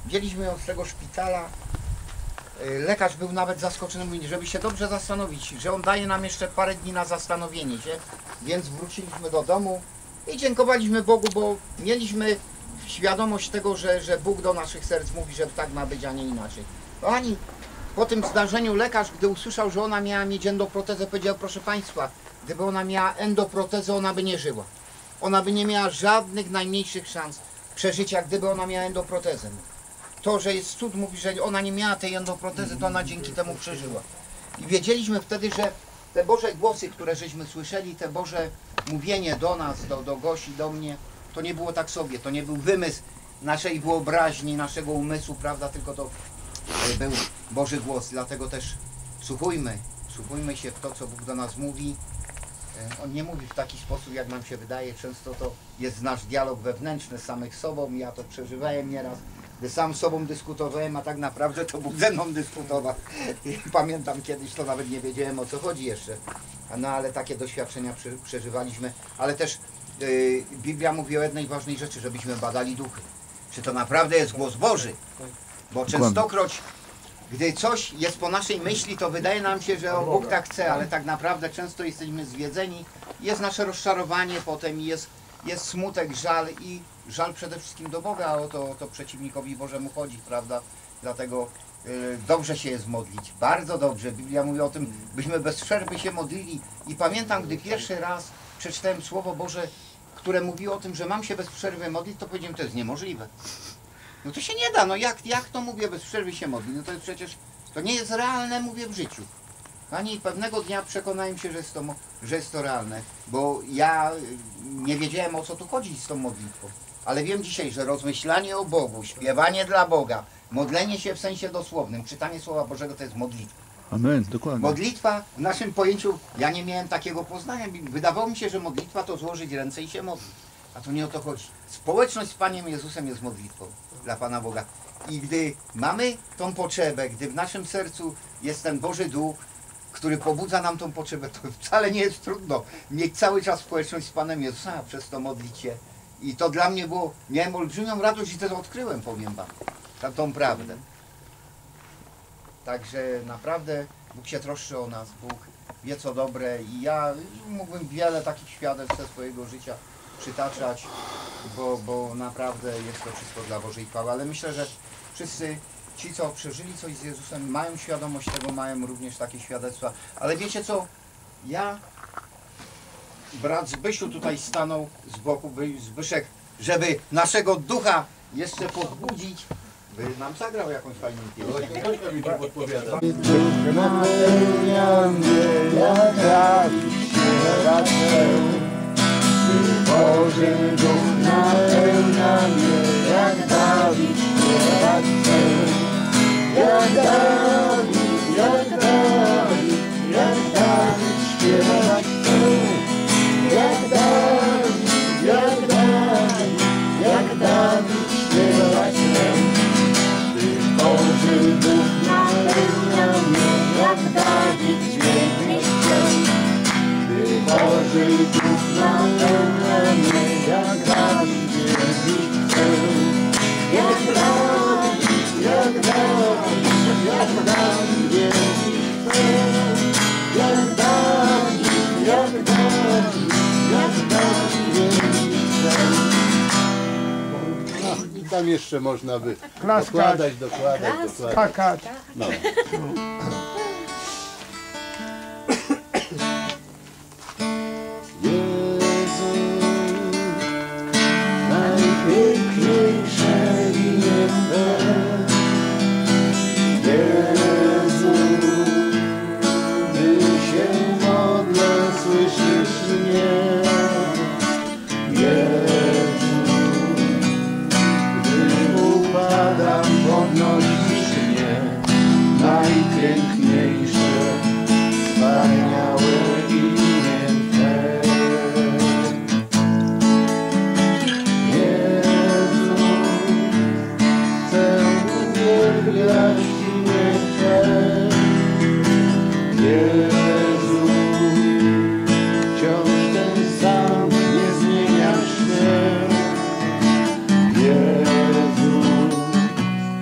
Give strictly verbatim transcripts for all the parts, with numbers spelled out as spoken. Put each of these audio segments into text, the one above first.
wzięliśmy ją z tego szpitala. Lekarz był nawet zaskoczony, mówi, żeby się dobrze zastanowić, że on daje nam jeszcze parę dni na zastanowienie się, więc wróciliśmy do domu i dziękowaliśmy Bogu, bo mieliśmy świadomość tego, że, że Bóg do naszych serc mówi, że tak ma być, a nie inaczej. Kochani, po tym zdarzeniu lekarz, gdy usłyszał, że ona miała mieć endoprotezę, powiedział, proszę Państwa, gdyby ona miała endoprotezę, ona by nie żyła. Ona by nie miała żadnych najmniejszych szans przeżycia, gdyby ona miała endoprotezę. To, że jest cud, mówi, że ona nie miała tej endoprotezy, to ona dzięki temu przeżyła. I wiedzieliśmy wtedy, że te Boże głosy, które żeśmy słyszeli, te Boże mówienie do nas, do, do Gosi, do mnie, to nie było tak sobie, to nie był wymysł naszej wyobraźni, naszego umysłu, prawda, tylko to był Boży głos. Dlatego też słuchujmy, słuchujmy się w to, co Bóg do nas mówi. On nie mówi w taki sposób, jak nam się wydaje. Często to jest nasz dialog wewnętrzny z samych sobą. Ja to przeżywałem nieraz, gdy sam z sobą dyskutowałem, a tak naprawdę to Bóg ze mną dyskutował. I pamiętam kiedyś, to nawet nie wiedziałem, o co chodzi jeszcze. No ale takie doświadczenia przeżywaliśmy. Ale też yy, Biblia mówi o jednej ważnej rzeczy, żebyśmy badali duchy. Czy to naprawdę jest głos Boży? Bo częstokroć, gdy coś jest po naszej myśli, to wydaje nam się, że o, Bóg tak chce, ale tak naprawdę często jesteśmy zwiedzeni. Jest nasze rozczarowanie potem i jest, jest smutek, żal i żal przede wszystkim do Boga, a o to, o to przeciwnikowi Bożemu chodzi, prawda? Dlatego y, dobrze się jest modlić, bardzo dobrze. Biblia mówi o tym, byśmy bez przerwy się modlili. I pamiętam, gdy pierwszy raz przeczytałem Słowo Boże, które mówiło o tym, że mam się bez przerwy modlić, to powiedziałem, to jest niemożliwe. No to się nie da, no jak, jak to mówię, bez przerwy się modlić? No to jest przecież, to nie jest realne, mówię, w życiu. Ani pewnego dnia przekonałem się, że jest, to, że jest to realne, bo ja nie wiedziałem, o co tu chodzi z tą modlitwą. Ale wiem dzisiaj, że rozmyślanie o Bogu, śpiewanie dla Boga, modlenie się w sensie dosłownym, czytanie Słowa Bożego to jest modlitwa. Amen, dokładnie. Modlitwa w naszym pojęciu, ja nie miałem takiego poznania, wydawało mi się, że modlitwa to złożyć ręce i się modlić. A to nie o to chodzi. Społeczność z Panem Jezusem jest modlitwą dla Pana Boga. I gdy mamy tą potrzebę, gdy w naszym sercu jest ten Boży Duch, który pobudza nam tą potrzebę, to wcale nie jest trudno mieć cały czas społeczność z Panem Jezusem, a przez to modlić się. I to dla mnie było, miałem olbrzymią radość i to odkryłem, powiem Wam, tą, tą prawdę. Także naprawdę Bóg się troszczy o nas, Bóg wie co dobre i ja mógłbym wiele takich świadectw ze swojego życia przytaczać, bo, bo naprawdę jest to wszystko dla Bożej chwały, ale myślę, że wszyscy ci, co przeżyli coś z Jezusem, mają świadomość tego, mają również takie świadectwa, ale wiecie co, ja, brat Zbysiu tutaj stanął z boku, Zbyszek, żeby naszego ducha jeszcze podbudzić, by nam zagrał jakąś fajną pieśń. Ktoś mi to podpowiada. Duch napełnia mnie, jak Dawid śpiewa chcę. Boży Duch napełnia mnie, jak Dawid śpiewa chcę. Jak Dawid, jak Dawid, jak Dawid śpiewa chcę. Jak Dawid, jak Dawid, jak Dawid śpiewa chcę. Boży Duch napełnia mnie, jak Dawid dźwięknie chcę. Gdy Boży Duch napełnia mnie, jak Dawid dźwięknie chcę. Jak Dawid, jak Dawid, jak Dawid dźwięknie chcę. Jak Dawid, jak Dawid, jak Dawid dźwięknie chcę. I tam jeszcze można by Klaskać. dokładać, dokładać, dokładać. Skakać. No. Jezu, najpiękniejsze imię Twe. Jezu, gdy się modlę, słyszysz mnie. Jezu, gdy upadam, podnosisz mnie. Najpiękniejsze, wspaniałe imię Twe. Jezu, chcę uwielbiać imię Twe. Jezu, wciąż ten sam, nie zmieniasz się. Jezu,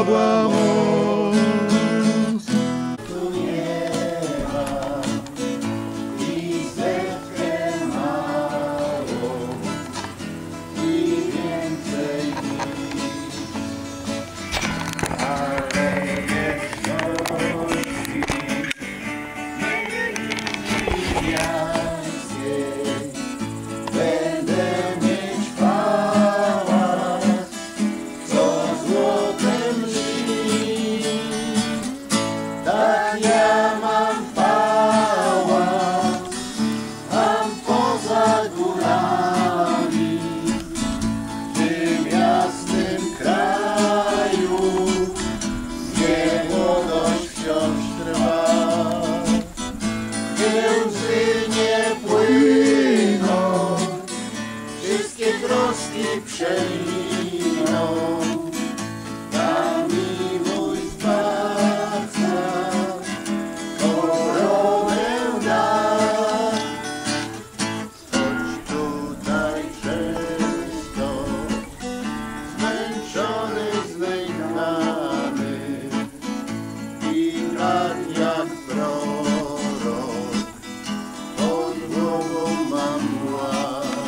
diabła moc. Tu nie ma i zetkę mało i więcej nic, ale wieczności niewidzialskiej będę mieć pałac, co złotem lśni. Tak ja mam pałac, tam poza górami, w tym jasnym kraju, gdzie młodość wciąż trwa. Gdzie łzy nie płyną, wszystkie troski przeminą, tam mi mój Zbawca koronę da. Choć tutaj często zmęczony, znękany i tak jak prorok pod głową mam ład,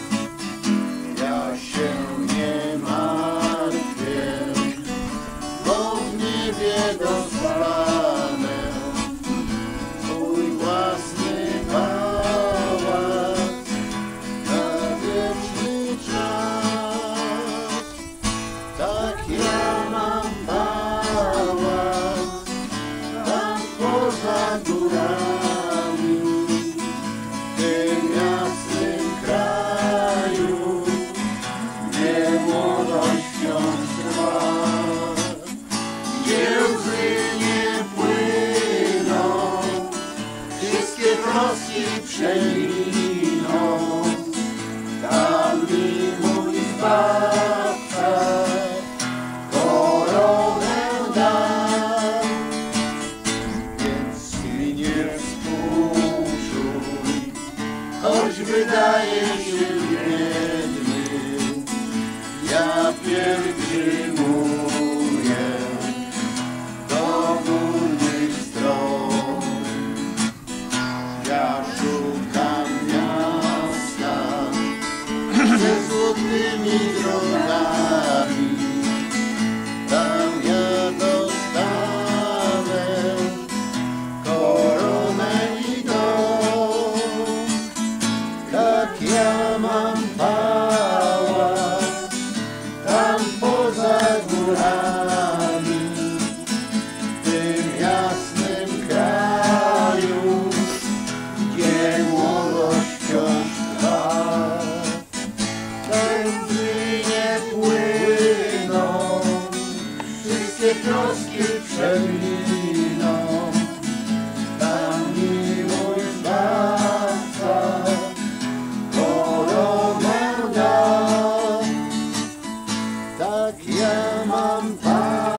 ja się nie martwię, bo w niebie dostanę swój własny pałac na wieczny czas. Tak ja mam pałac, tam poza górami, w tym jasnym kraju, gdzie młodość wciąż trwa. Gdzie łzy nie płyną, wszystkie troski przeminą, tam mi mój Zbawca koronę da. Więc mi nie współczuj, choć wydaje się biedny, ja pielgrzymuję do górnych stron. Ja szukam miasta ze złotymi drogami, tam ja dostanę koronę i dom. Tak ja mam pałac, tam poza górami, w tym jasnym kraju, gdzie młodość wciąż trwa. Łzy nie płyną, wszystkie troski przeminą,